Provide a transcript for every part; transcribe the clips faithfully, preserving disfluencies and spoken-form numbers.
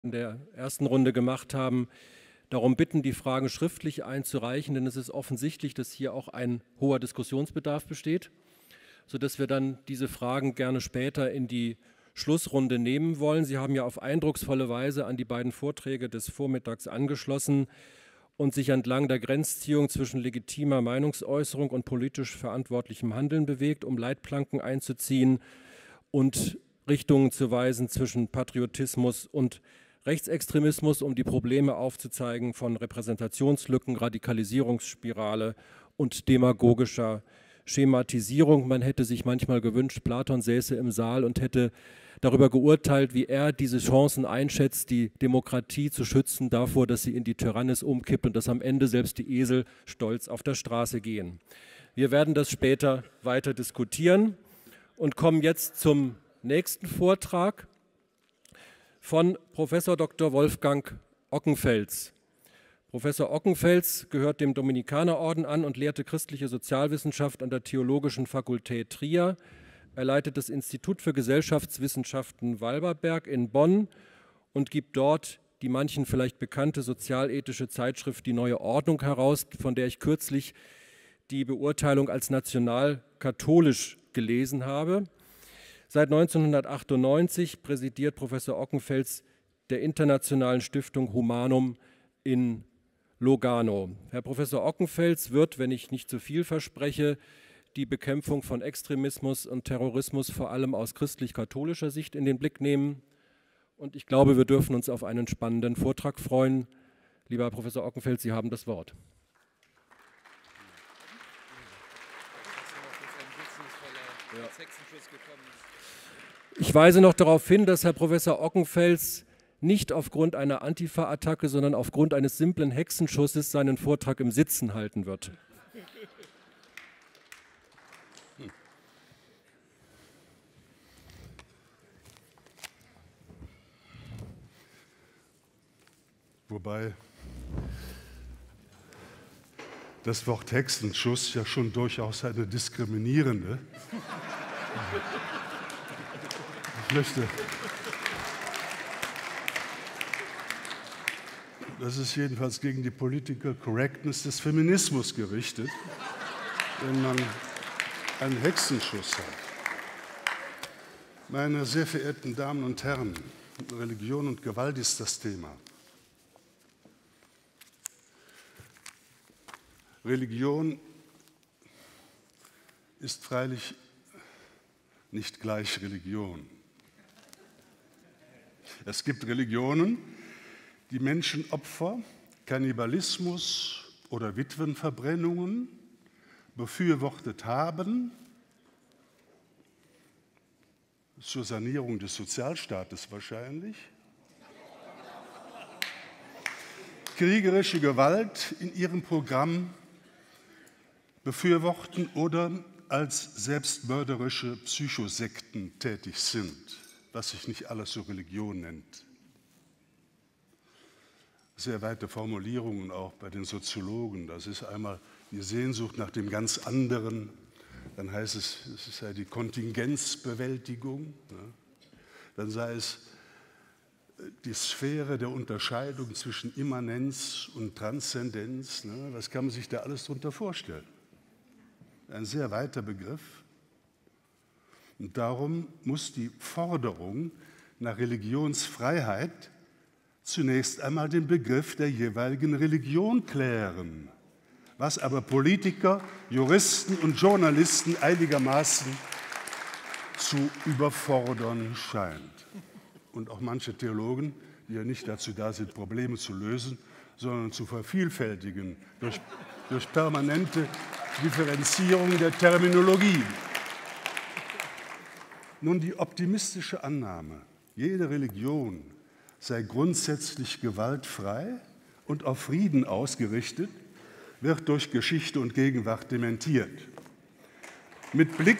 in der ersten Runde gemacht haben, darum bitten, die Fragen schriftlich einzureichen, denn es ist offensichtlich, dass hier auch ein hoher Diskussionsbedarf besteht, sodass wir dann diese Fragen gerne später in die Schlussrunde nehmen wollen. Sie haben ja auf eindrucksvolle Weise an die beiden Vorträge des Vormittags angeschlossen und sich entlang der Grenzziehung zwischen legitimer Meinungsäußerung und politisch verantwortlichem Handeln bewegt, um Leitplanken einzuziehen und Richtungen zu weisen zwischen Patriotismus und Rechtsextremismus, um die Probleme aufzuzeigen von Repräsentationslücken, Radikalisierungsspirale und demagogischer Schematisierung. Man hätte sich manchmal gewünscht, Platon säße im Saal und hätte darüber geurteilt, wie er diese Chancen einschätzt, die Demokratie zu schützen davor, dass sie in die Tyrannis umkippt und dass am Ende selbst die Esel stolz auf der Straße gehen. Wir werden das später weiter diskutieren und kommen jetzt zum nächsten Vortrag von Professor Doktor Wolfgang Ockenfels. Professor Ockenfels gehört dem Dominikanerorden an und lehrte christliche Sozialwissenschaft an der Theologischen Fakultät Trier. Er leitet das Institut für Gesellschaftswissenschaften Walberberg in Bonn und gibt dort die manchen vielleicht bekannte sozialethische Zeitschrift Die Neue Ordnung heraus, von der ich kürzlich die Beurteilung als nationalkatholisch gelesen habe. Seit neunzehnhundertachtundneunzig präsidiert Professor Ockenfels der Internationalen Stiftung Humanum in Lugano. Herr Professor Ockenfels wird, wenn ich nicht zu viel verspreche, die Bekämpfung von Extremismus und Terrorismus vor allem aus christlich-katholischer Sicht in den Blick nehmen. Und ich glaube, wir dürfen uns auf einen spannenden Vortrag freuen. Lieber Herr Professor Ockenfels, Sie haben das Wort. Ich weise noch darauf hin, dass Herr Professor Ockenfels nicht aufgrund einer Antifa-Attacke, sondern aufgrund eines simplen Hexenschusses seinen Vortrag im Sitzen halten wird. Wobei das Wort Hexenschuss ja schon durchaus eine diskriminierende. Ich möchte. Das ist jedenfalls gegen die Political Correctness des Feminismus gerichtet, wenn man einen Hexenschuss hat. Meine sehr verehrten Damen und Herren, Religion und Gewalt ist das Thema. Religion ist freilich nicht gleich Religion. Es gibt Religionen, die Menschenopfer, Kannibalismus oder Witwenverbrennungen befürwortet haben zur Sanierung des Sozialstaates wahrscheinlich, kriegerische Gewalt in ihrem Programm befürworten oder als selbstmörderische Psychosekten tätig sind, was sich nicht alles so Religion nennt. Sehr weite Formulierungen auch bei den Soziologen. Das ist einmal die Sehnsucht nach dem ganz anderen, dann heißt es, es sei die Kontingenzbewältigung, dann sei es die Sphäre der Unterscheidung zwischen Immanenz und Transzendenz. Was kann man sich da alles darunter vorstellen? Ein sehr weiter Begriff. Und darum muss die Forderung nach Religionsfreiheit zunächst einmal den Begriff der jeweiligen Religion klären, was aber Politiker, Juristen und Journalisten einigermaßen zu überfordern scheint. Und auch manche Theologen, die ja nicht dazu da sind, Probleme zu lösen, sondern zu vervielfältigen durch, durch permanente Differenzierung der Terminologie. Nun, die optimistische Annahme, jede Religion sei grundsätzlich gewaltfrei und auf Frieden ausgerichtet, wird durch Geschichte und Gegenwart dementiert. Mit Blick,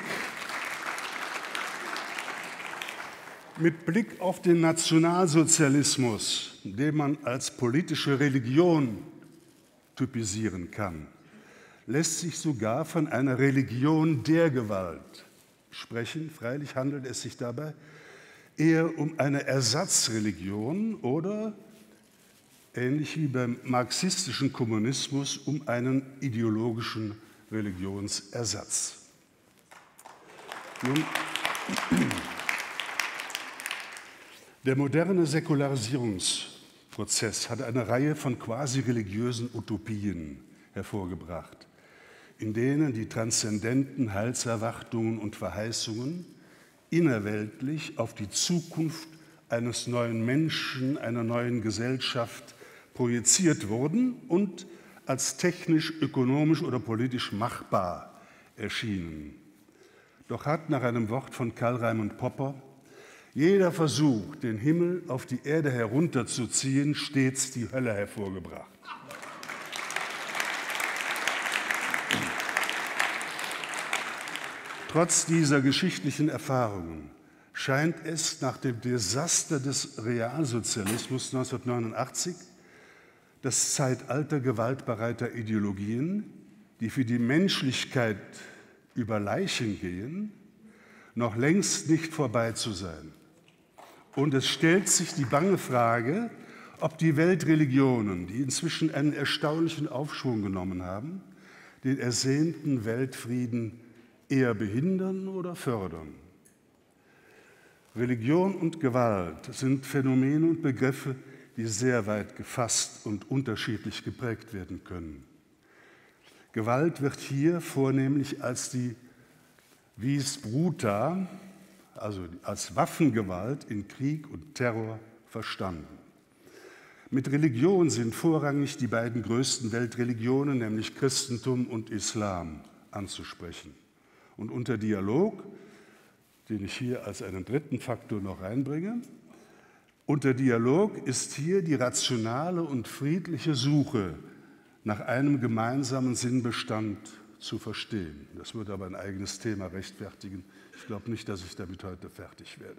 mit Blick auf den Nationalsozialismus, den man als politische Religion typisieren kann, lässt sich sogar von einer Religion der Gewalt sprechen. Freilich handelt es sich dabei eher um eine Ersatzreligion oder, ähnlich wie beim marxistischen Kommunismus, um einen ideologischen Religionsersatz. Nun, der moderne Säkularisierungsprozess hat eine Reihe von quasi religiösen Utopien hervorgebracht, in denen die transzendenten Heilserwartungen und Verheißungen innerweltlich auf die Zukunft eines neuen Menschen, einer neuen Gesellschaft projiziert wurden und als technisch, ökonomisch oder politisch machbar erschienen. Doch hat nach einem Wort von Karl Raimund Popper jeder Versuch, den Himmel auf die Erde herunterzuziehen, stets die Hölle hervorgebracht. Trotz dieser geschichtlichen Erfahrungen scheint es nach dem Desaster des Realsozialismus neunzehnhundertneunundachtzig das Zeitalter gewaltbereiter Ideologien, die für die Menschlichkeit über Leichen gehen, noch längst nicht vorbei zu sein. Und es stellt sich die bange Frage, ob die Weltreligionen, die inzwischen einen erstaunlichen Aufschwung genommen haben, den ersehnten Weltfrieden eher behindern oder fördern. Religion und Gewalt sind Phänomene und Begriffe, die sehr weit gefasst und unterschiedlich geprägt werden können. Gewalt wird hier vornehmlich als die vis bruta, also als Waffengewalt in Krieg und Terror verstanden. Mit Religion sind vorrangig die beiden größten Weltreligionen, nämlich Christentum und Islam, anzusprechen. Und unter Dialog, den ich hier als einen dritten Faktor noch reinbringe, unter Dialog ist hier die rationale und friedliche Suche nach einem gemeinsamen Sinnbestand zu verstehen. Das würde aber ein eigenes Thema rechtfertigen. Ich glaube nicht, dass ich damit heute fertig werde.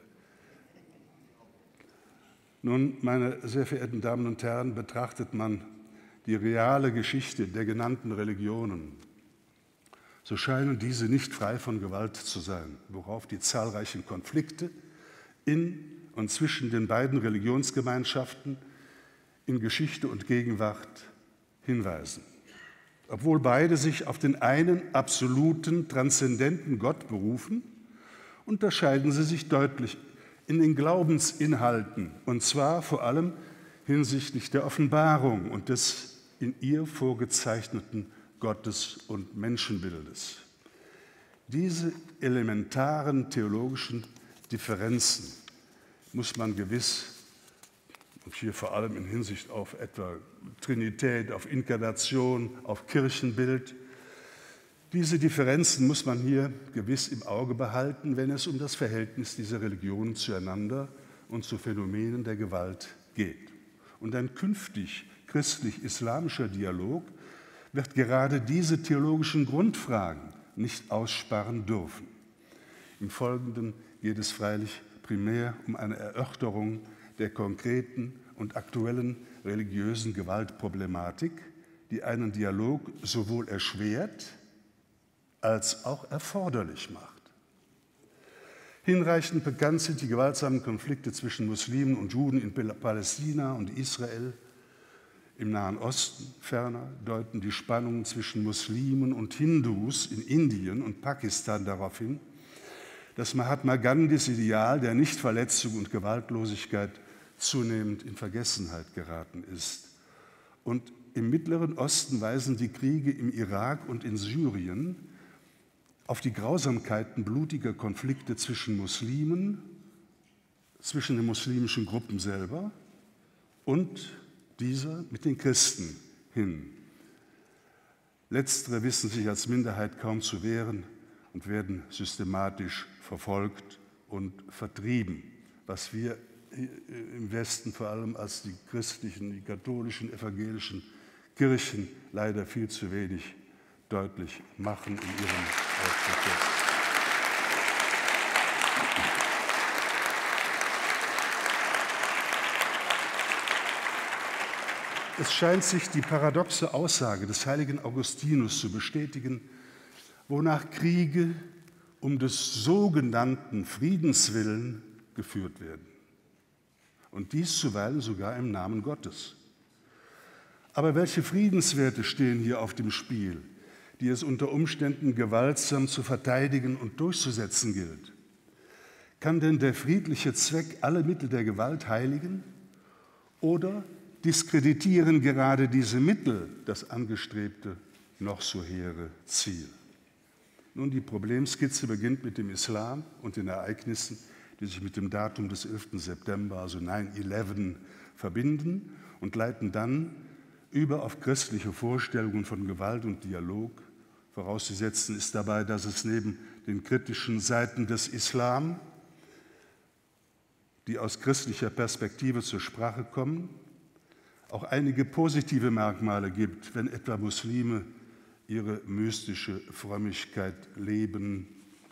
Nun, meine sehr verehrten Damen und Herren, betrachtet man die reale Geschichte der genannten Religionen, so scheinen diese nicht frei von Gewalt zu sein, worauf die zahlreichen Konflikte in und zwischen den beiden Religionsgemeinschaften in Geschichte und Gegenwart hinweisen. Obwohl beide sich auf den einen absoluten, transzendenten Gott berufen, unterscheiden sie sich deutlich in den Glaubensinhalten, und zwar vor allem hinsichtlich der Offenbarung und des in ihr vorgezeichneten Gottes- und Menschenbildes. Diese elementaren theologischen Differenzen muss man gewiss, und hier vor allem in Hinsicht auf etwa Trinität, auf Inkarnation, auf Kirchenbild, diese Differenzen muss man hier gewiss im Auge behalten, wenn es um das Verhältnis dieser Religionen zueinander und zu Phänomenen der Gewalt geht. Und ein künftig christlich-islamischer Dialog wird gerade diese theologischen Grundfragen nicht aussparen dürfen. Im Folgenden geht es freilich primär um eine Erörterung der konkreten und aktuellen religiösen Gewaltproblematik, die einen Dialog sowohl erschwert als auch erforderlich macht. Hinreichend bekannt sind die gewaltsamen Konflikte zwischen Muslimen und Juden in Palästina und Israel. Im Nahen Osten ferner deuten die Spannungen zwischen Muslimen und Hindus in Indien und Pakistan darauf hin, dass Mahatma Gandhis Ideal der Nichtverletzung und Gewaltlosigkeit zunehmend in Vergessenheit geraten ist. Und im Mittleren Osten weisen die Kriege im Irak und in Syrien auf die Grausamkeiten blutiger Konflikte zwischen Muslimen, zwischen den muslimischen Gruppen selber und dieser mit den Christen hin. Letztere wissen sich als Minderheit kaum zu wehren und werden systematisch verfolgt und vertrieben, was wir im Westen vor allem als die christlichen, die katholischen, evangelischen Kirchen leider viel zu wenig deutlich machen in ihrem Prozess. Es scheint sich die paradoxe Aussage des heiligen Augustinus zu bestätigen, wonach Kriege um des sogenannten Friedens willen geführt werden. Und dies zuweilen sogar im Namen Gottes. Aber welche Friedenswerte stehen hier auf dem Spiel, die es unter Umständen gewaltsam zu verteidigen und durchzusetzen gilt? Kann denn der friedliche Zweck alle Mittel der Gewalt heiligen? Oder diskreditieren gerade diese Mittel das angestrebte, noch so hehre Ziel? Nun, die Problemskizze beginnt mit dem Islam und den Ereignissen, die sich mit dem Datum des elften September, also neun elf, verbinden und leiten dann über auf christliche Vorstellungen von Gewalt und Dialog. Vorauszusetzen ist dabei, dass es neben den kritischen Seiten des Islam, die aus christlicher Perspektive zur Sprache kommen, auch einige positive Merkmale gibt, wenn etwa Muslime ihre mystische Frömmigkeit leben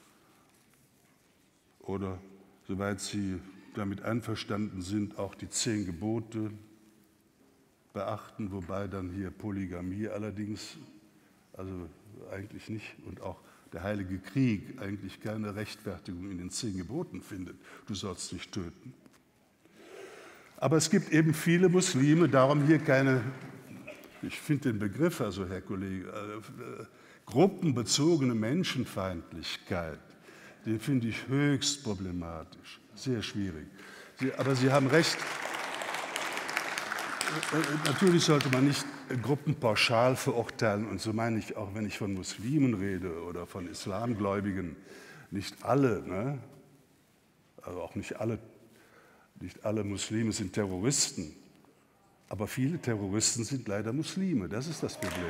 oder, soweit sie damit einverstanden sind, auch die zehn Gebote beachten, wobei dann hier Polygamie allerdings, also eigentlich nicht, und auch der Heilige Krieg eigentlich keine Rechtfertigung in den zehn Geboten findet. Du sollst nicht töten. Aber es gibt eben viele Muslime, darum hier keine, ich finde den Begriff, also Herr Kollege, äh, gruppenbezogene Menschenfeindlichkeit, den finde ich höchst problematisch, sehr schwierig. Sie, aber Sie haben recht, äh, natürlich sollte man nicht Gruppen pauschal verurteilen, und so meine ich auch, wenn ich von Muslimen rede oder von Islamgläubigen, nicht alle, ne? Also auch nicht alle, nicht alle Muslime sind Terroristen, aber viele Terroristen sind leider Muslime, das ist das Problem.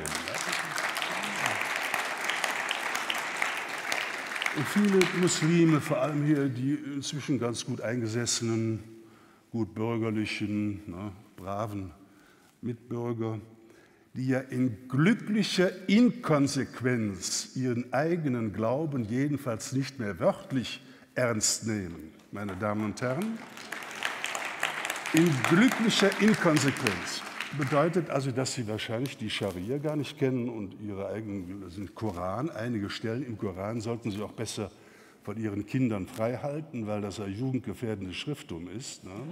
Und viele Muslime, vor allem hier die inzwischen ganz gut eingesessenen, gut bürgerlichen, ne, braven Mitbürger, die ja in glücklicher Inkonsequenz ihren eigenen Glauben jedenfalls nicht mehr wörtlich ernst nehmen, meine Damen und Herren. In glücklicher Inkonsequenz bedeutet also, dass sie wahrscheinlich die Scharia gar nicht kennen und ihre eigenen, also den Koran, einige Stellen im Koran sollten sie auch besser von ihren Kindern frei halten, weil das ein jugendgefährdendes Schrifttum ist. Ne?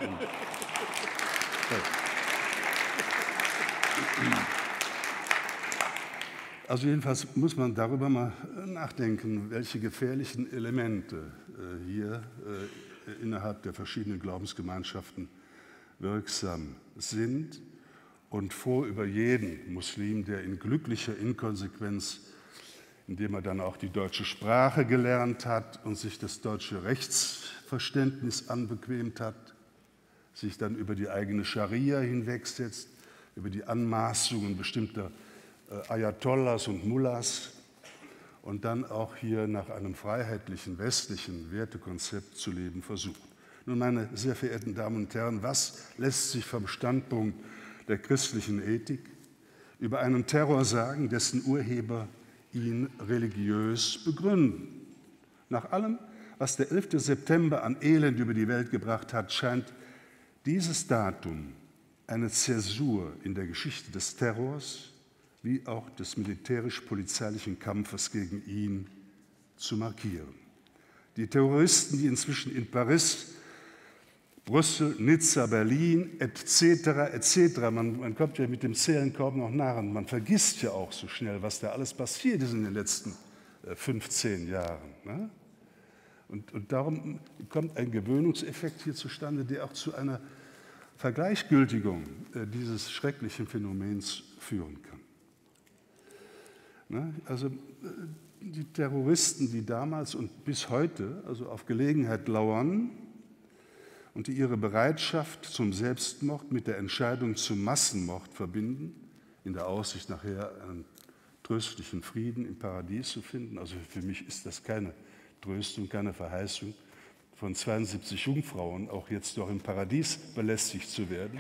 Also jedenfalls muss man darüber mal nachdenken, welche gefährlichen Elemente äh, hier äh, innerhalb der verschiedenen Glaubensgemeinschaften wirksam sind und froh über jeden Muslim, der in glücklicher Inkonsequenz, indem er dann auch die deutsche Sprache gelernt hat und sich das deutsche Rechtsverständnis anbequemt hat, sich dann über die eigene Scharia hinwegsetzt, über die Anmaßungen bestimmter äh, Ayatollahs und Mullahs und dann auch hier nach einem freiheitlichen westlichen Wertekonzept zu leben versucht. Nun, meine sehr verehrten Damen und Herren, was lässt sich vom Standpunkt der christlichen Ethik über einen Terror sagen, dessen Urheber ihn religiös begründen? Nach allem, was der elfte September an Elend über die Welt gebracht hat, scheint dieses Datum eine Zäsur in der Geschichte des Terrors wie auch des militärisch-polizeilichen Kampfes gegen ihn zu markieren. Die Terroristen, die inzwischen in Paris, Brüssel, Nizza, Berlin et cetera et cetera, man, man kommt ja mit dem Zählen kaum noch nach und man vergisst ja auch so schnell, was da alles passiert ist in den letzten äh, fünfzehn Jahren. Ne? Und, und darum kommt ein Gewöhnungseffekt hier zustande, der auch zu einer Vergleichgültigung äh, dieses schrecklichen Phänomens führen kann. Ne? Also äh, die Terroristen, die damals und bis heute also auf Gelegenheit lauern und die ihre Bereitschaft zum Selbstmord mit der Entscheidung zum Massenmord verbinden, in der Aussicht nachher einen tröstlichen Frieden im Paradies zu finden. Also für mich ist das keine Tröstung, keine Verheißung, von zweiundsiebzig Jungfrauen auch jetzt doch im Paradies belästigt zu werden.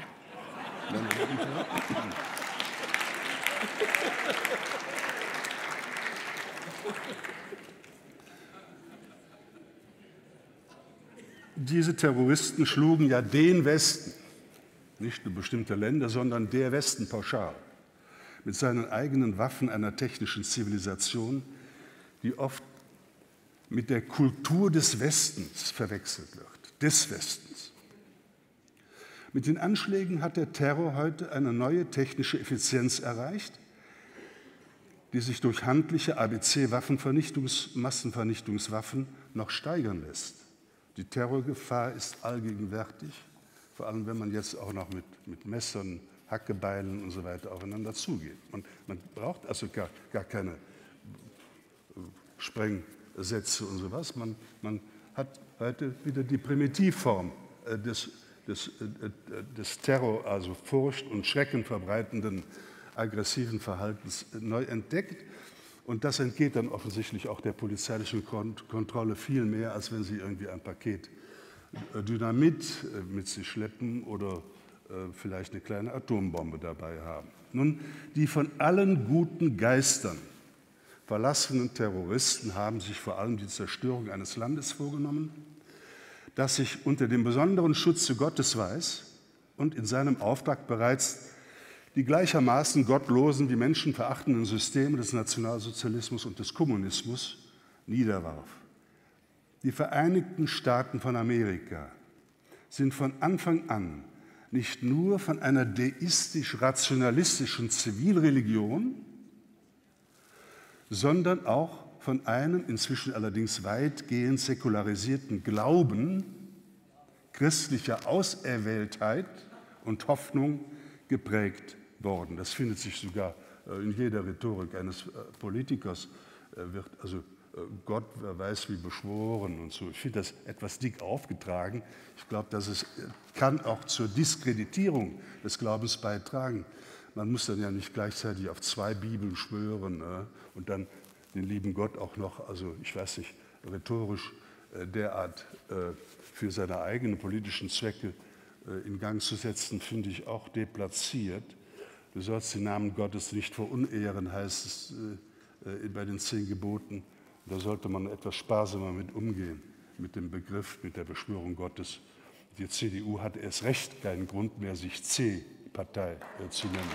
Diese Terroristen schlugen ja den Westen, nicht nur bestimmte Länder, sondern der Westen pauschal, mit seinen eigenen Waffen einer technischen Zivilisation, die oft mit der Kultur des Westens verwechselt wird. des Westens. Mit den Anschlägen hat der Terror heute eine neue technische Effizienz erreicht, die sich durch handliche A B C-Waffenvernichtungs-, Massenvernichtungswaffen noch steigern lässt. Die Terrorgefahr ist allgegenwärtig, vor allem wenn man jetzt auch noch mit, mit Messern, Hackebeilen und so weiter aufeinander zugeht. Und man braucht also gar, gar keine Sprengsätze und sowas. Man, man hat heute wieder die Primitivform des, des, des Terror, also Furcht und Schrecken verbreitenden aggressiven Verhaltens neu entdeckt. Und das entgeht dann offensichtlich auch der polizeilichen Kontrolle viel mehr, als wenn Sie irgendwie ein Paket Dynamit mit sich schleppen oder vielleicht eine kleine Atombombe dabei haben. Nun, die von allen guten Geistern verlassenen Terroristen haben sich vor allem die Zerstörung eines Landes vorgenommen, das sich unter dem besonderen Schutze Gottes weiß und in seinem Auftrag bereits die gleichermaßen gottlosen wie menschenverachtenden Systeme des Nationalsozialismus und des Kommunismus niederwarf. Die Vereinigten Staaten von Amerika sind von Anfang an nicht nur von einer deistisch-rationalistischen Zivilreligion, sondern auch von einem inzwischen allerdings weitgehend säkularisierten Glauben christlicher Auserwähltheit und Hoffnung geprägt worden. Das findet sich sogar in jeder Rhetorik eines Politikers, wird also Gott, wer weiß wie, beschworen und so. Ich finde das etwas dick aufgetragen. Ich glaube, dass es kann auch zur Diskreditierung des Glaubens beitragen. Man muss dann ja nicht gleichzeitig auf zwei Bibeln schwören äh, und dann den lieben Gott auch noch, also ich weiß nicht, rhetorisch äh, derart äh, für seine eigenen politischen Zwecke äh, in Gang zu setzen, finde ich auch deplatziert. Du sollst den Namen Gottes nicht verunehren, heißt es äh, bei den zehn Geboten. Da sollte man etwas sparsamer mit umgehen, mit dem Begriff, mit der Beschwörung Gottes. Die C D U hat erst recht keinen Grund mehr, sich C-Partei äh, zu nennen.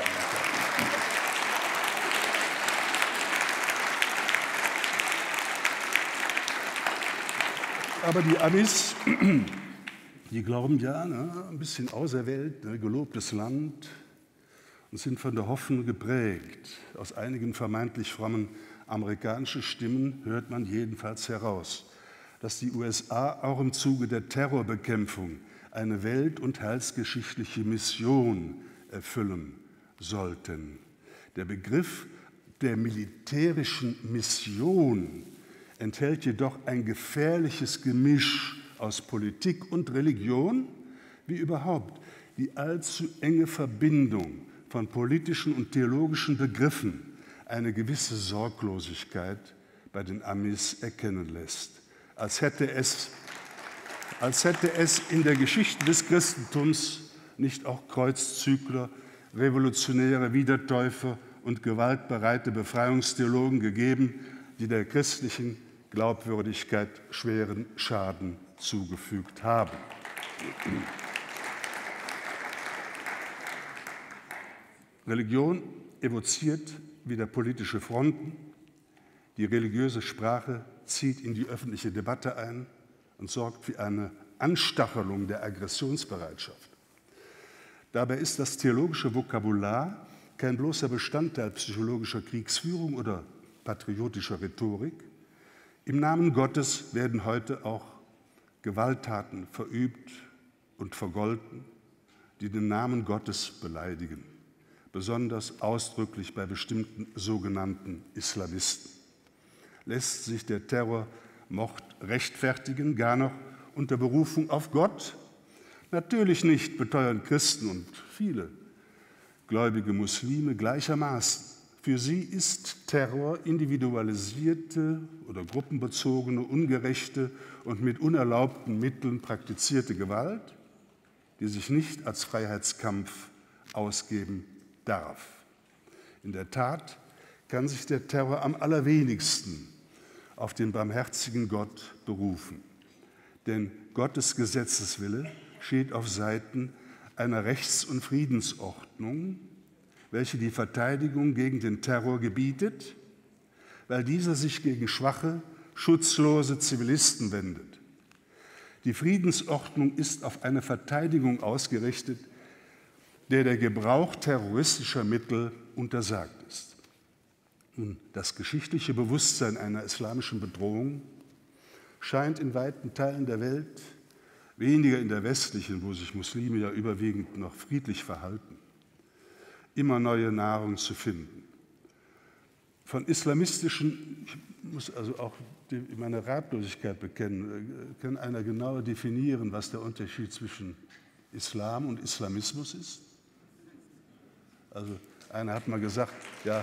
Aber die Amis, die glauben ja, ne, ein bisschen auserwählt, ne, gelobtes Land, und sind von der Hoffnung geprägt. Aus einigen vermeintlich frommen amerikanischen Stimmen hört man jedenfalls heraus, dass die U S A auch im Zuge der Terrorbekämpfung eine welt- und heilsgeschichtliche Mission erfüllen sollten. Der Begriff der militärischen Mission enthält jedoch ein gefährliches Gemisch aus Politik und Religion, wie überhaupt die allzu enge Verbindung von politischen und theologischen Begriffen eine gewisse Sorglosigkeit bei den Amis erkennen lässt, als hätte es, als hätte es in der Geschichte des Christentums nicht auch Kreuzzügler, revolutionäre Wiedertäufer und gewaltbereite Befreiungstheologen gegeben, die der christlichen Glaubwürdigkeit schweren Schaden zugefügt haben. Religion evoziert wieder politische Fronten. Die religiöse Sprache zieht in die öffentliche Debatte ein und sorgt für eine Anstachelung der Aggressionsbereitschaft. Dabei ist das theologische Vokabular kein bloßer Bestandteil psychologischer Kriegsführung oder patriotischer Rhetorik. Im Namen Gottes werden heute auch Gewalttaten verübt und vergolten, die den Namen Gottes beleidigen, besonders ausdrücklich bei bestimmten sogenannten Islamisten. Lässt sich der Terrormord rechtfertigen, gar noch unter Berufung auf Gott? Natürlich nicht, beteuern Christen und viele gläubige Muslime gleichermaßen. Für sie ist Terror individualisierte oder gruppenbezogene, ungerechte und mit unerlaubten Mitteln praktizierte Gewalt, die sich nicht als Freiheitskampf ausgeben darf. In der Tat kann sich der Terror am allerwenigsten auf den barmherzigen Gott berufen. Denn Gottes Gesetzeswille steht auf Seiten einer Rechts- und Friedensordnung, welche die Verteidigung gegen den Terror gebietet, weil dieser sich gegen schwache, schutzlose Zivilisten wendet. Die Friedensordnung ist auf eine Verteidigung ausgerichtet, der der Gebrauch terroristischer Mittel untersagt ist. Nun, das geschichtliche Bewusstsein einer islamischen Bedrohung scheint in weiten Teilen der Welt, weniger in der westlichen, wo sich Muslime ja überwiegend noch friedlich verhalten, immer neue Nahrung zu finden. Von islamistischen, ich muss also auch die, meine Ratlosigkeit bekennen, kann einer genauer definieren, was der Unterschied zwischen Islam und Islamismus ist? Also einer hat mal gesagt, ja,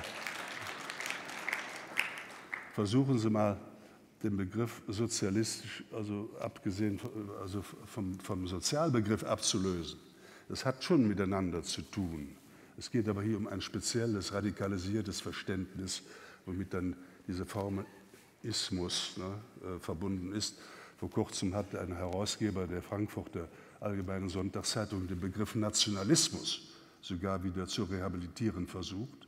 versuchen Sie mal den Begriff sozialistisch, also abgesehen also vom, vom Sozialbegriff abzulösen. Das hat schon miteinander zu tun. Es geht aber hier um ein spezielles, radikalisiertes Verständnis, womit dann diese Formel Ismus ne, äh, verbunden ist. Vor kurzem hat ein Herausgeber der Frankfurter Allgemeinen Sonntagszeitung den Begriff Nationalismus sogar wieder zu rehabilitieren versucht.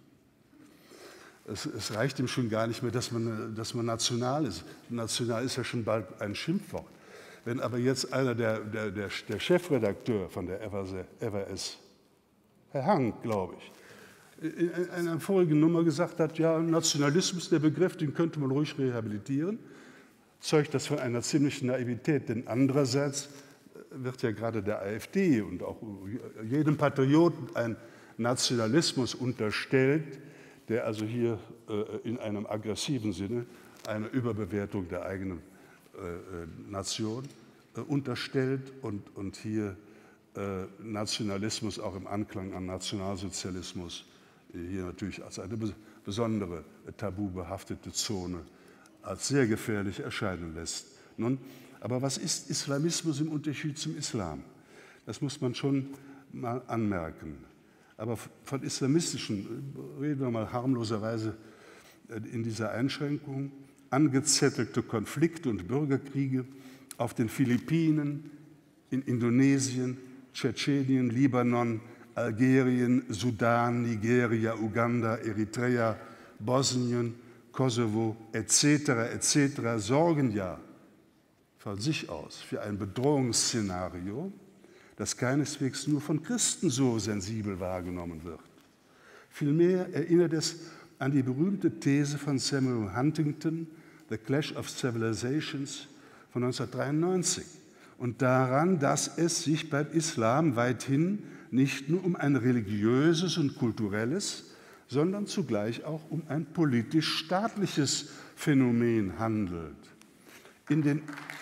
Es, es reicht ihm schon gar nicht mehr, dass man, dass man national ist. National ist ja schon bald ein Schimpfwort. Wenn aber jetzt einer der, der, der, der Chefredakteur von der F A S, Herr Hank, glaube ich, in einer vorigen Nummer gesagt hat, ja, Nationalismus, der Begriff, den könnte man ruhig rehabilitieren, zeugt das von einer ziemlichen Naivität. Denn andererseits wird ja gerade der AfD und auch jedem Patrioten ein Nationalismus unterstellt, der also hier äh, in einem aggressiven Sinne eine Überbewertung der eigenen äh, Nation äh, unterstellt und, und hier äh, Nationalismus auch im Anklang an Nationalsozialismus äh, hier natürlich als eine besondere äh, tabubehaftete Zone als sehr gefährlich erscheinen lässt. Nun, aber was ist Islamismus im Unterschied zum Islam? Das muss man schon mal anmerken. Aber von islamistischen, reden wir mal harmloserweise in dieser Einschränkung, angezettelte Konflikte und Bürgerkriege auf den Philippinen, in Indonesien, Tschetschenien, Libanon, Algerien, Sudan, Nigeria, Uganda, Eritrea, Bosnien, Kosovo et cetera et cetera sorgen ja von sich aus für ein Bedrohungsszenario, das keineswegs nur von Christen so sensibel wahrgenommen wird. Vielmehr erinnert es an die berühmte These von Samuel Huntington, The Clash of Civilizations von neunzehnhundertdreiundneunzig, und daran, dass es sich beim Islam weithin nicht nur um ein religiöses und kulturelles, sondern zugleich auch um ein politisch-staatliches Phänomen handelt. In den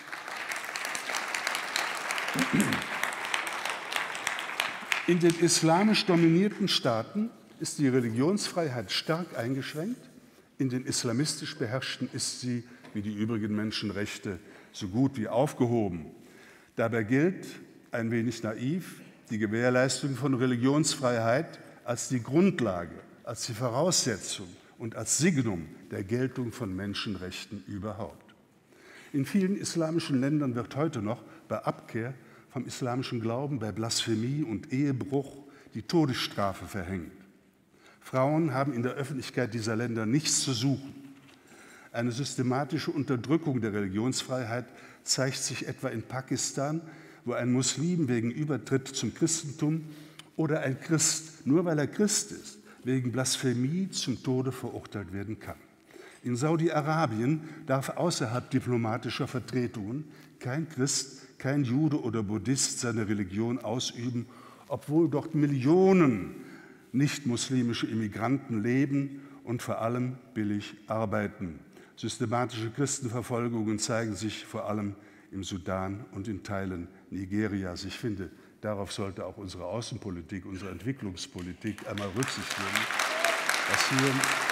In den islamisch dominierten Staaten ist die Religionsfreiheit stark eingeschränkt, in den islamistisch beherrschten ist sie, wie die übrigen Menschenrechte, so gut wie aufgehoben. Dabei gilt, ein wenig naiv, die Gewährleistung von Religionsfreiheit als die Grundlage, als die Voraussetzung und als Signum der Geltung von Menschenrechten überhaupt. In vielen islamischen Ländern wird heute noch bei Abkehr vom islamischen Glauben, bei Blasphemie und Ehebruch die Todesstrafe verhängt. Frauen haben in der Öffentlichkeit dieser Länder nichts zu suchen. Eine systematische Unterdrückung der Religionsfreiheit zeigt sich etwa in Pakistan, wo ein Muslim wegen Übertritt zum Christentum oder ein Christ, nur weil er Christ ist, wegen Blasphemie zum Tode verurteilt werden kann. In Saudi-Arabien darf außerhalb diplomatischer Vertretungen kein Christ, kein Jude oder Buddhist seine Religion ausüben, obwohl dort Millionen nicht-muslimische Immigranten leben und vor allem billig arbeiten. Systematische Christenverfolgungen zeigen sich vor allem im Sudan und in Teilen Nigerias. Ich finde, darauf sollte auch unsere Außenpolitik, unsere Entwicklungspolitik einmal Rücksicht nehmen, dass hier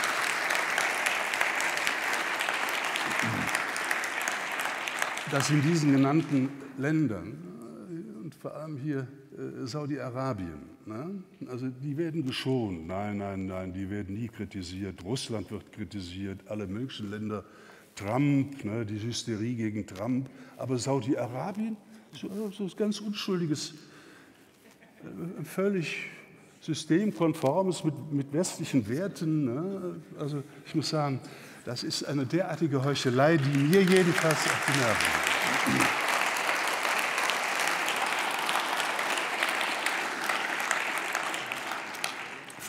dass in diesen genannten Ländern und vor allem hier äh, Saudi-Arabien, ne, also die werden geschont, nein, nein, nein, die werden nie kritisiert, Russland wird kritisiert, alle möglichen Länder, Trump, ne, die Hysterie gegen Trump, aber Saudi-Arabien, so, so ein ganz unschuldiges, äh, völlig systemkonformes mit, mit westlichen Werten, ne, also ich muss sagen, das ist eine derartige Heuchelei, die mir jedenfalls auf die Nerven geht.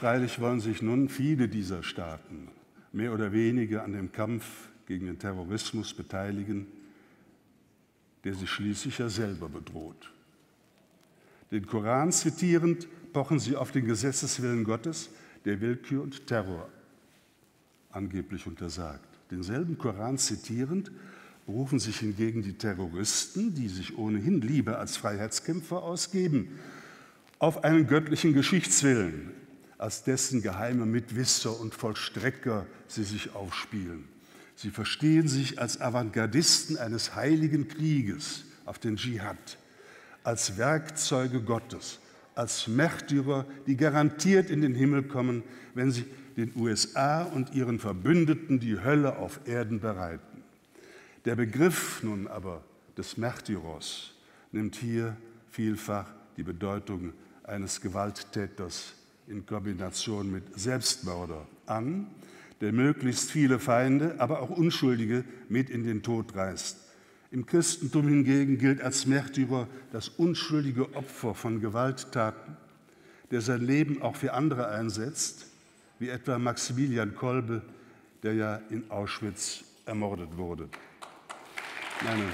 Freilich wollen sich nun viele dieser Staaten mehr oder weniger an dem Kampf gegen den Terrorismus beteiligen, der sie schließlich ja selber bedroht. Den Koran zitierend pochen sie auf den Gesetzeswillen Gottes, der Willkür und Terror angeblich untersagt. Denselben Koran zitierend berufen sich hingegen die Terroristen, die sich ohnehin lieber als Freiheitskämpfer ausgeben, auf einen göttlichen Geschichtswillen, als dessen geheime Mitwisser und Vollstrecker sie sich aufspielen. Sie verstehen sich als Avantgardisten eines heiligen Krieges auf den Dschihad, als Werkzeuge Gottes, als Märtyrer, die garantiert in den Himmel kommen, wenn sie den U S A und ihren Verbündeten die Hölle auf Erden bereiten. Der Begriff nun aber des Märtyrers nimmt hier vielfach die Bedeutung eines Gewalttäters in Kombination mit Selbstmörder an, der möglichst viele Feinde, aber auch Unschuldige mit in den Tod reißt. Im Christentum hingegen gilt als Märtyrer das unschuldige Opfer von Gewalttaten, der sein Leben auch für andere einsetzt, wie etwa Maximilian Kolbe, der ja in Auschwitz ermordet wurde. Meine,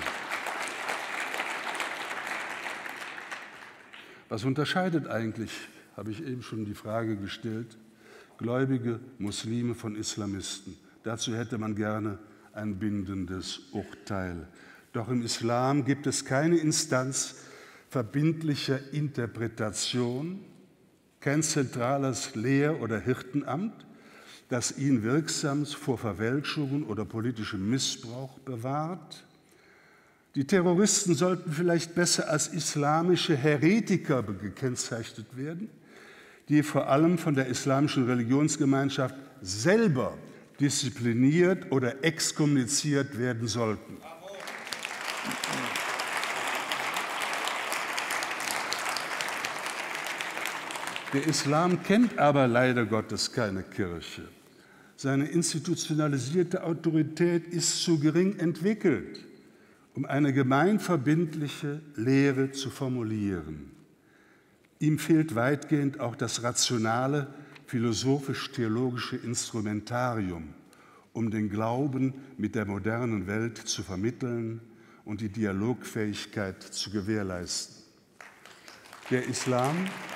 was unterscheidet eigentlich, habe ich eben schon die Frage gestellt, gläubige Muslime von Islamisten? Dazu hätte man gerne ein bindendes Urteil. Doch im Islam gibt es keine Instanz verbindlicher Interpretation, kein zentrales Lehr- oder Hirtenamt, das ihn wirksam vor Verfälschungen oder politischem Missbrauch bewahrt. Die Terroristen sollten vielleicht besser als islamische Heretiker gekennzeichnet werden, die vor allem von der islamischen Religionsgemeinschaft selber diszipliniert oder exkommuniziert werden sollten. Der Islam kennt aber leider Gottes keine Kirche. Seine institutionalisierte Autorität ist zu gering entwickelt, um eine gemeinverbindliche Lehre zu formulieren. Ihm fehlt weitgehend auch das rationale, philosophisch-theologische Instrumentarium, um den Glauben mit der modernen Welt zu vermitteln und die Dialogfähigkeit zu gewährleisten. Der Islam,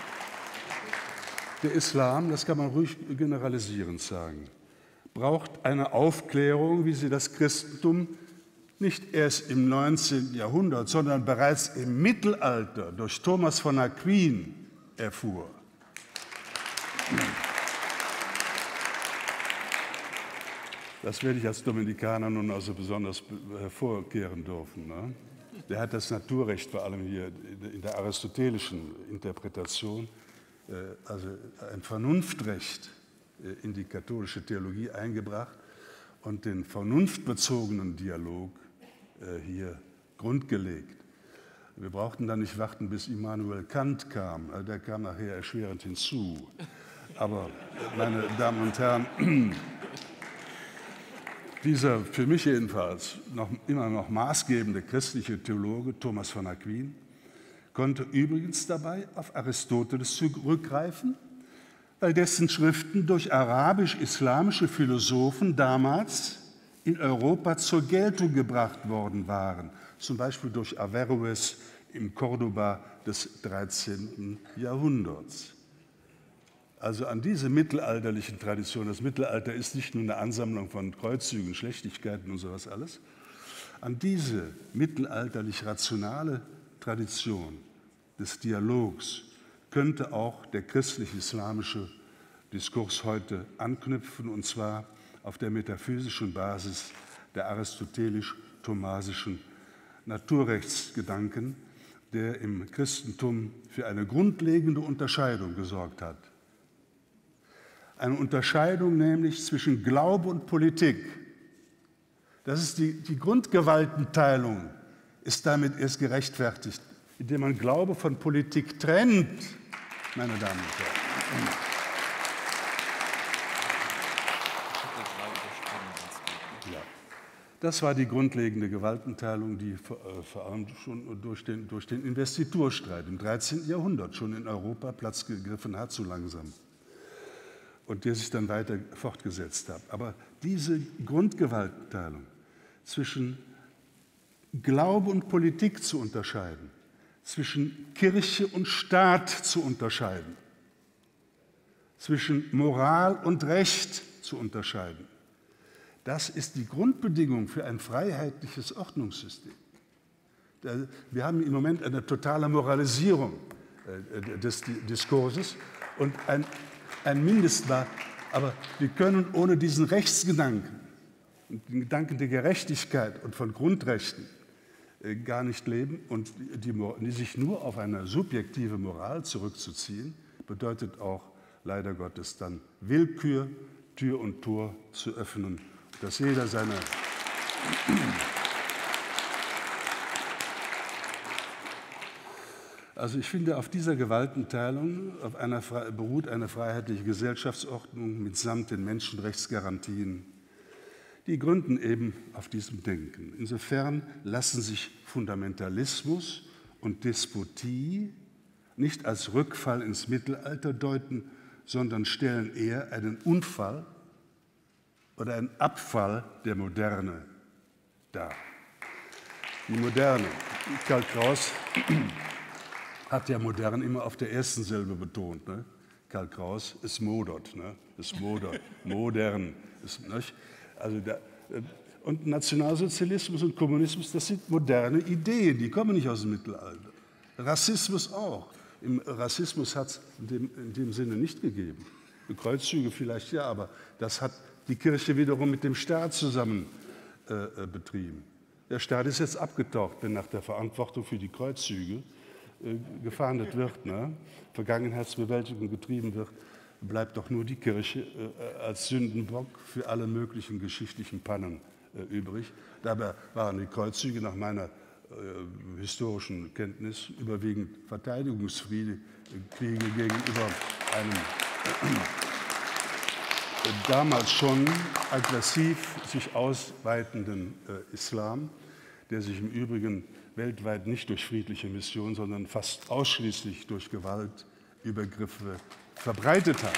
der Islam, das kann man ruhig generalisierend sagen, braucht eine Aufklärung, wie sie das Christentum nicht erst im neunzehnten Jahrhundert, sondern bereits im Mittelalter durch Thomas von Aquin erfuhr. Das werde ich als Dominikaner nun also besonders hervorkehren dürfen. Ne? Der hat das Naturrecht vor allem hier in der aristotelischen Interpretation, also ein Vernunftrecht in die katholische Theologie eingebracht und den vernunftbezogenen Dialog hier grundgelegt. Wir brauchten dann nicht warten, bis Immanuel Kant kam. Der kam nachher erschwerend hinzu. Aber, meine Damen und Herren, dieser für mich jedenfalls noch, immer noch maßgebende christliche Theologe Thomas von Aquin konnte übrigens dabei auf Aristoteles zurückgreifen, weil dessen Schriften durch arabisch-islamische Philosophen damals in Europa zur Geltung gebracht worden waren, zum Beispiel durch Averroes im Cordoba des dreizehnten Jahrhunderts. Also an diese mittelalterlichen Traditionen, das Mittelalter ist nicht nur eine Ansammlung von Kreuzzügen, Schlechtigkeiten und sowas alles, an diese mittelalterlich-rationale Tradition des Dialogs könnte auch der christlich-islamische Diskurs heute anknüpfen, und zwar auf der metaphysischen Basis der aristotelisch-thomasischen Naturrechtsgedanken, der im Christentum für eine grundlegende Unterscheidung gesorgt hat. Eine Unterscheidung nämlich zwischen Glaube und Politik. Das ist die, die Grundgewaltenteilung, ist damit erst gerechtfertigt, indem man Glaube von Politik trennt, meine Damen und Herren. Ja. Das war die grundlegende Gewaltenteilung, die vor, äh, vor allem schon durch den, durch den Investiturstreit im dreizehnten Jahrhundert schon in Europa Platz gegriffen hat, so langsam. und der sich dann weiter fortgesetzt hat. Aber diese Grundgewaltenteilung zwischen Glaube und Politik zu unterscheiden, zwischen Kirche und Staat zu unterscheiden, zwischen Moral und Recht zu unterscheiden, das ist die Grundbedingung für ein freiheitliches Ordnungssystem. Wir haben im Moment eine totale Moralisierung des Diskurses und ein, ein Mindestmaß, aber wir können ohne diesen Rechtsgedanken, den Gedanken der Gerechtigkeit und von Grundrechten gar nicht leben, und die, die sich nur auf eine subjektive Moral zurückzuziehen, bedeutet auch leider Gottes dann Willkür, Tür und Tor zu öffnen, dass jeder seine Also ich finde, auf dieser Gewaltenteilung auf einer, beruht eine freiheitliche Gesellschaftsordnung mitsamt den Menschenrechtsgarantien. Die gründen eben auf diesem Denken. Insofern lassen sich Fundamentalismus und Despotie nicht als Rückfall ins Mittelalter deuten, sondern stellen eher einen Unfall oder einen Abfall der Moderne dar. Die Moderne, Karl Kraus hat ja modern immer auf der ersten Silbe betont. Ne? Karl Kraus, es modert, ne? es modert, modern. Es, nicht? Also der, und Nationalsozialismus und Kommunismus, das sind moderne Ideen, die kommen nicht aus dem Mittelalter. Rassismus auch. Im Rassismus hat es in dem, in dem Sinne nicht gegeben. Kreuzzüge vielleicht ja, aber das hat die Kirche wiederum mit dem Staat zusammen äh, betrieben. Der Staat ist jetzt abgetaucht, wenn nach der Verantwortung für die Kreuzzüge äh, gefahndet wird, ne? Vergangenheitsbewältigung getrieben wird, bleibt doch nur die Kirche äh, als Sündenbock für alle möglichen geschichtlichen Pannen äh, übrig. Dabei waren die Kreuzzüge nach meiner äh, historischen Kenntnis überwiegend Verteidigungskriege gegenüber einem äh, damals schon aggressiv sich ausweitenden äh, Islam, der sich im Übrigen weltweit nicht durch friedliche Mission, sondern fast ausschließlich durch Gewalt, Übergriffe verbreitet hat.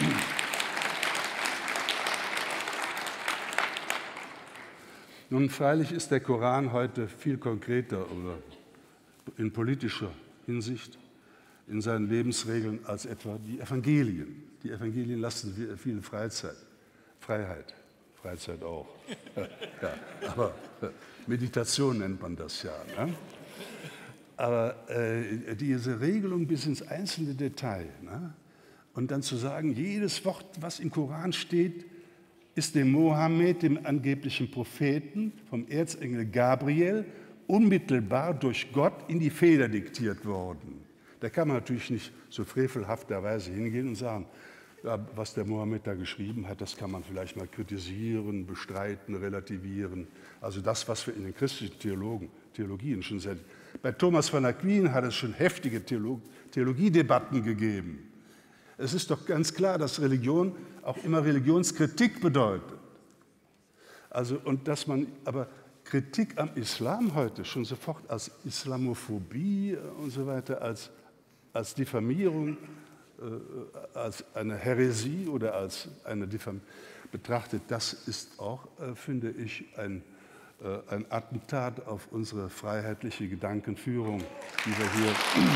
Nun, freilich ist der Koran heute viel konkreter oder in politischer Hinsicht in seinen Lebensregeln als etwa die Evangelien. Die Evangelien lassen viel Freizeit, Freiheit, Freizeit auch. Ja, aber Meditation nennt man das ja. Ne? Aber äh, diese Regelung bis ins einzelne Detail, ne? Und dann zu sagen, jedes Wort, was im Koran steht, ist dem Mohammed, dem angeblichen Propheten, vom Erzengel Gabriel, unmittelbar durch Gott in die Feder diktiert worden. Da kann man natürlich nicht so frevelhafterweise hingehen und sagen, ja, was der Mohammed da geschrieben hat, das kann man vielleicht mal kritisieren, bestreiten, relativieren. Also das, was wir in den christlichen Theologen, Theologien schon seit... Bei Thomas von Aquin hat es schon heftige Theolog Theologiedebatten gegeben. Es ist doch ganz klar, dass Religion auch immer Religionskritik bedeutet. Also, und dass man aber Kritik am Islam heute schon sofort als Islamophobie und so weiter, als, als Diffamierung, äh, als eine Häresie oder als eine Diffamierung betrachtet, das ist auch, äh, finde ich, ein, äh, ein Attentat auf unsere freiheitliche Gedankenführung, die wir hier...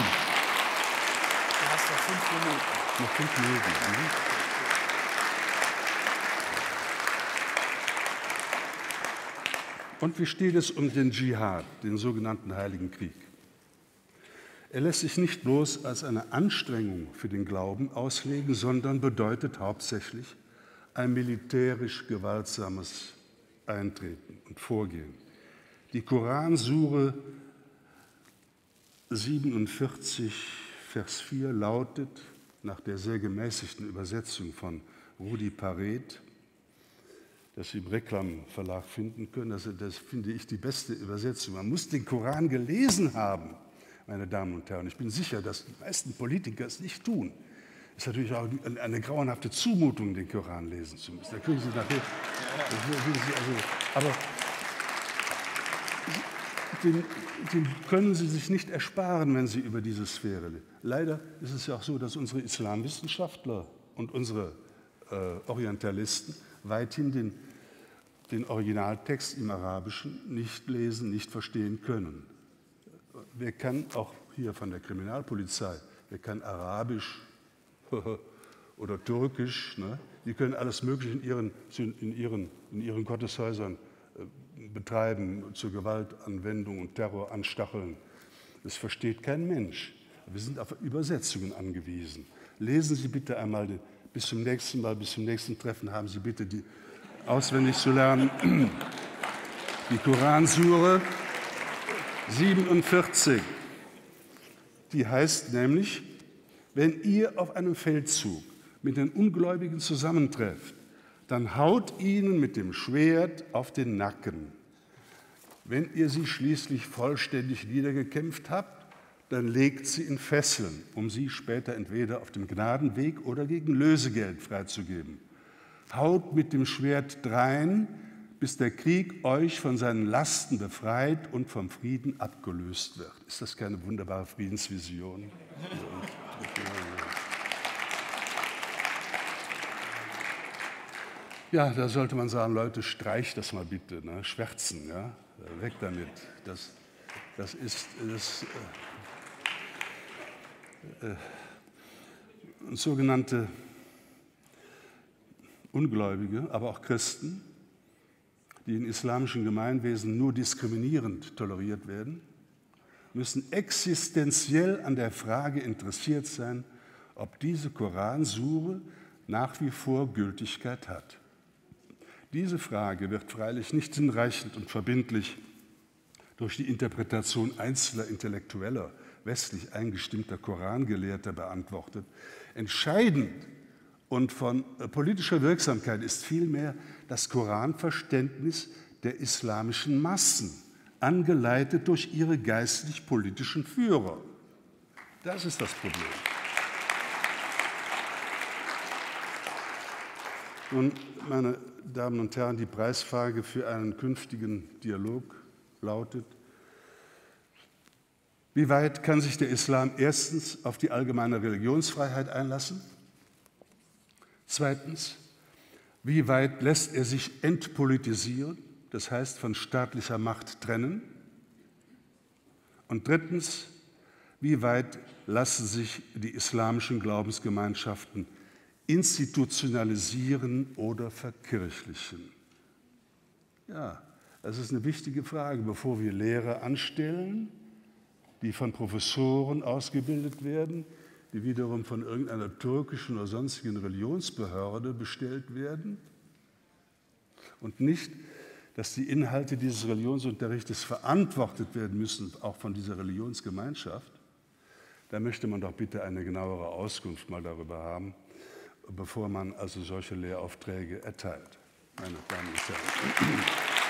Du hast noch fünf Minuten. Noch fünf Minuten. Mhm. Und wie steht es um den Dschihad, den sogenannten Heiligen Krieg? Er lässt sich nicht bloß als eine Anstrengung für den Glauben auslegen, sondern bedeutet hauptsächlich ein militärisch gewaltsames Eintreten und Vorgehen. Die Koransure siebenundvierzig, Vers vier lautet, nach der sehr gemäßigten Übersetzung von Rudi Paret, das Sie im Reklam Verlag finden können, das, das finde ich die beste Übersetzung. Man muss den Koran gelesen haben, meine Damen und Herren. Ich bin sicher, dass die meisten Politiker es nicht tun. Es ist natürlich auch eine grauenhafte Zumutung, den Koran lesen zu müssen. Da kriegen Sie nachher... Also, aber den, den können Sie sich nicht ersparen, wenn Sie über diese Sphäre leben. Leider ist es ja auch so, dass unsere Islamwissenschaftler und unsere äh, Orientalisten weithin den, den Originaltext im Arabischen nicht lesen, nicht verstehen können. Wer kann, auch hier von der Kriminalpolizei, wer kann Arabisch oder Türkisch, ne? Die können alles Mögliche in ihren, in ihren, in ihren Gotteshäusern äh, betreiben, zur Gewaltanwendung und Terror anstacheln. Das versteht kein Mensch. Wir sind auf Übersetzungen angewiesen. Lesen Sie bitte einmal, den, bis zum nächsten Mal, bis zum nächsten Treffen haben Sie bitte die auswendig zu lernen. Die Koransure siebenundvierzig. Die heißt nämlich, wenn ihr auf einem Feldzug mit den Ungläubigen zusammentrefft, dann haut ihnen mit dem Schwert auf den Nacken. Wenn ihr sie schließlich vollständig niedergekämpft habt, dann legt sie in Fesseln, um sie später entweder auf dem Gnadenweg oder gegen Lösegeld freizugeben. Haut mit dem Schwert drein, bis der Krieg euch von seinen Lasten befreit und vom Frieden abgelöst wird. Ist das keine wunderbare Friedensvision? Ja, da sollte man sagen, Leute, streicht das mal bitte, ne? Schwärzen, ja? Weg damit. Das, das ist das, äh, äh, sogenannte Ungläubige, aber auch Christen, die in islamischen Gemeinwesen nur diskriminierend toleriert werden, müssen existenziell an der Frage interessiert sein, ob diese Koransure nach wie vor Gültigkeit hat. Diese Frage wird freilich nicht hinreichend und verbindlich durch die Interpretation einzelner intellektueller, westlich eingestimmter Korangelehrter beantwortet. Entscheidend und von politischer Wirksamkeit ist vielmehr das Koranverständnis der islamischen Massen, angeleitet durch ihre geistlich-politischen Führer. Das ist das Problem. Nun, meine Damen und Herren, die Preisfrage für einen künftigen Dialog lautet: Wie weit kann sich der Islam erstens auf die allgemeine Religionsfreiheit einlassen? Zweitens, wie weit lässt er sich entpolitisieren, das heißt von staatlicher Macht trennen? Und drittens, wie weit lassen sich die islamischen Glaubensgemeinschaften institutionalisieren oder verkirchlichen? Ja, das ist eine wichtige Frage, bevor wir Lehrer anstellen, die von Professoren ausgebildet werden, die wiederum von irgendeiner türkischen oder sonstigen Religionsbehörde bestellt werden. Und nicht, dass die Inhalte dieses Religionsunterrichtes verantwortet werden müssen, auch von dieser Religionsgemeinschaft. Da möchte man doch bitte eine genauere Auskunft mal darüber haben, bevor man also solche Lehraufträge erteilt, meine Damen und Herren.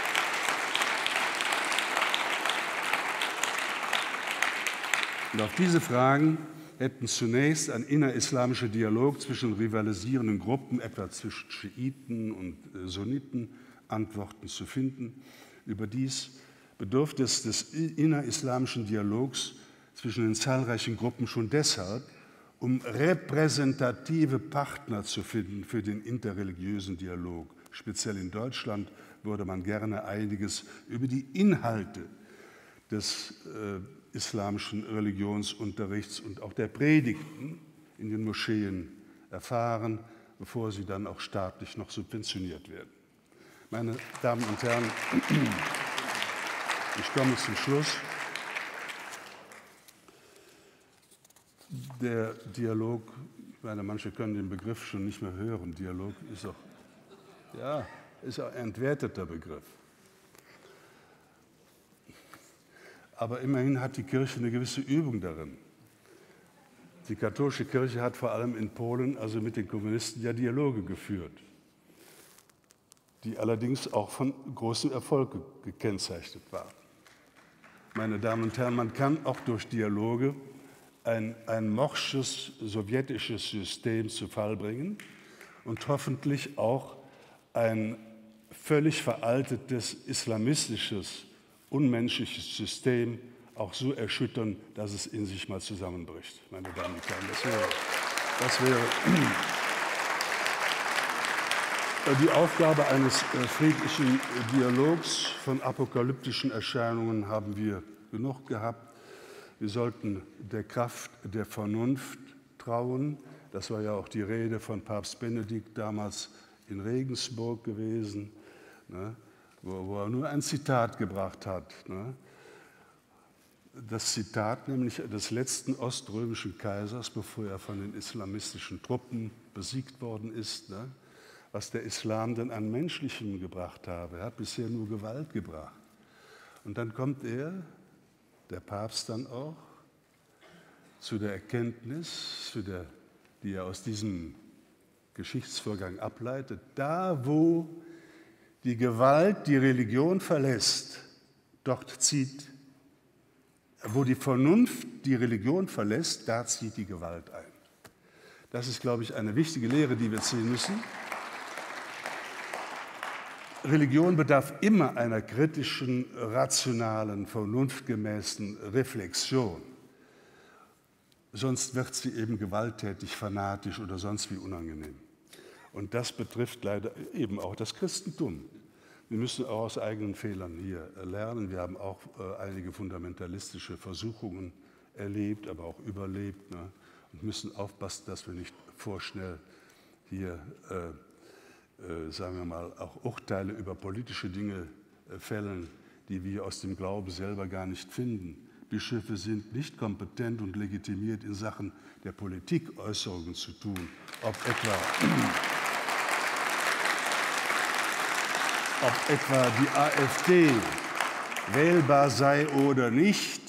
Und auf diese Fragen hätten zunächst ein innerislamischer Dialog zwischen rivalisierenden Gruppen, etwa zwischen Schiiten und Sunniten, Antworten zu finden. Überdies bedurfte es des innerislamischen Dialogs zwischen den zahlreichen Gruppen schon deshalb, um repräsentative Partner zu finden für den interreligiösen Dialog. Speziell in Deutschland würde man gerne einiges über die Inhalte des äh, islamischen Religionsunterrichts und auch der Predigten in den Moscheen erfahren, bevor sie dann auch staatlich noch subventioniert werden. Meine Damen und Herren, ich komme zum Schluss. Der Dialog, ich meine, manche können den Begriff schon nicht mehr hören. Dialog ist auch, ja, ist auch ein entwerteter Begriff. Aber immerhin hat die Kirche eine gewisse Übung darin. Die katholische Kirche hat vor allem in Polen, also mit den Kommunisten, ja Dialoge geführt, die allerdings auch von großem Erfolg gekennzeichnet waren. Meine Damen und Herren, man kann auch durch Dialoge ein, ein morsches sowjetisches System zu Fall bringen und hoffentlich auch ein völlig veraltetes islamistisches, unmenschliches System auch so erschüttern, dass es in sich mal zusammenbricht. Meine Damen und Herren, das wäre, das wäre, Die Aufgabe eines friedlichen Dialogs von apokalyptischen Erscheinungen haben wir genug gehabt. Wir sollten der Kraft der Vernunft trauen. Das war ja auch die Rede von Papst Benedikt damals in Regensburg gewesen, ne, wo, wo er nur ein Zitat gebracht hat. Ne. Das Zitat nämlich des letzten oströmischen Kaisers, bevor er von den islamistischen Truppen besiegt worden ist, ne, was der Islam denn an Menschlichem gebracht habe. Er hat bisher nur Gewalt gebracht. Und dann kommt er, der Papst dann auch, zu der Erkenntnis, zu der, die er aus diesem Geschichtsvorgang ableitet, da wo die Gewalt die Religion verlässt, dort zieht, wo die Vernunft die Religion verlässt, da zieht die Gewalt ein. Das ist, glaube ich, eine wichtige Lehre, die wir ziehen müssen. Religion bedarf immer einer kritischen, rationalen, vernunftgemäßen Reflexion. Sonst wird sie eben gewalttätig, fanatisch oder sonst wie unangenehm. Und das betrifft leider eben auch das Christentum. Wir müssen auch aus eigenen Fehlern hier lernen. Wir haben auch äh, einige fundamentalistische Versuchungen erlebt, aber auch überlebt, ne? Und müssen aufpassen, dass wir nicht vorschnell hier äh, Äh, sagen wir mal, auch Urteile über politische Dinge äh, fällen, die wir aus dem Glauben selber gar nicht finden. Bischöfe sind nicht kompetent und legitimiert, in Sachen der Politik Äußerungen zu tun, ob etwa, ob etwa die AfD wählbar sei oder nicht,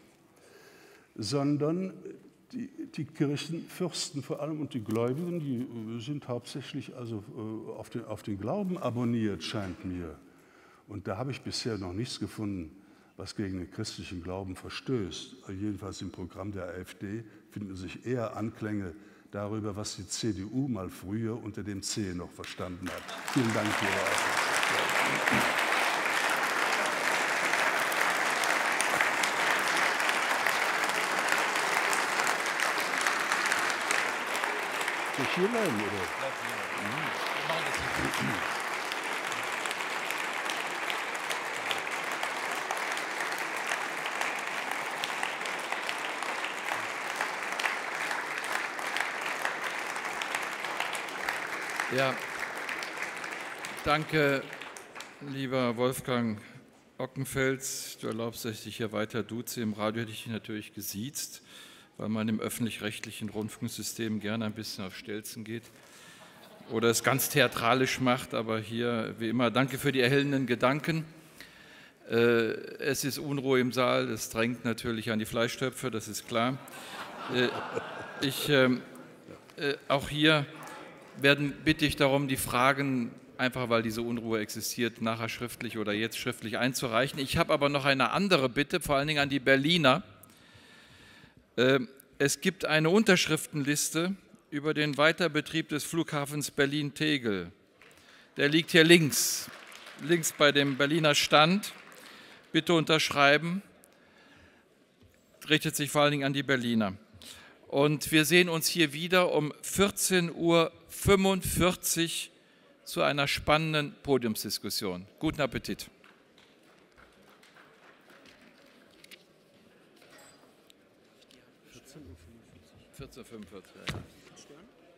sondern Die, die Kirchenfürsten vor allem und die Gläubigen, die sind hauptsächlich also auf den, auf den Glauben abonniert, scheint mir. Und da habe ich bisher noch nichts gefunden, was gegen den christlichen Glauben verstößt. Jedenfalls im Programm der AfD finden sich eher Anklänge darüber, was die C D U mal früher unter dem C noch verstanden hat. Vielen Dank für Ihre Aufmerksamkeit. Hier bleiben, oder? Ja, danke, lieber Wolfgang Ockenfels. Du erlaubst, dass ich dich hier weiter duze. Im Radio hätte ich dich natürlich gesiezt, weil man im öffentlich-rechtlichen Rundfunksystem gerne ein bisschen auf Stelzen geht oder es ganz theatralisch macht, aber hier wie immer danke für die erhellenden Gedanken. Es ist Unruhe im Saal, das drängt natürlich an die Fleischtöpfe, das ist klar. Ich, auch hier werden, bitte ich darum, die Fragen, einfach weil diese Unruhe existiert, nachher schriftlich oder jetzt schriftlich einzureichen. Ich habe aber noch eine andere Bitte, vor allen Dingen an die Berliner. Es gibt eine Unterschriftenliste über den Weiterbetrieb des Flughafens Berlin-Tegel. Der liegt hier links, links bei dem Berliner Stand. Bitte unterschreiben. Richtet sich vor allen Dingen an die Berliner. Und wir sehen uns hier wieder um vierzehn Uhr fünfundvierzig zu einer spannenden Podiumsdiskussion. Guten Appetit. vierzehn Uhr fünfundvierzig. vierzehn Uhr fünfundvierzig, ja.